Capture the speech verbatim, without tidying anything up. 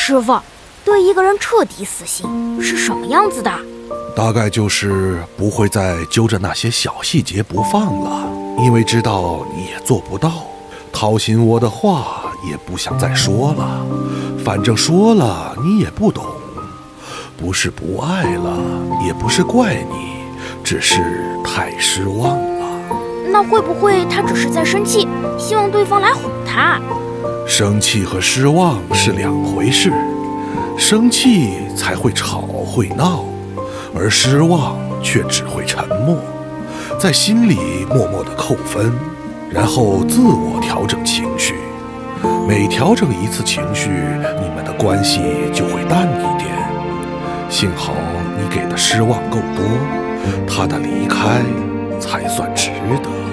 师傅，对一个人彻底死心是什么样子的？ 大概就是不会再揪着那些小细节不放了，因为知道你也做不到，掏心窝的话也不想再说了，反正说了你也不懂，不是不爱了，也不是怪你，只是太失望了。 那会不会他只是在生气，希望对方来哄他？ 生气和失望是两回事，生气才会吵会闹，而失望却只会沉默，在心里默默地扣分，然后自我调整情绪。每调整一次情绪，你们的关系就会淡一点。幸好你给的失望够多，他的离开才算值得。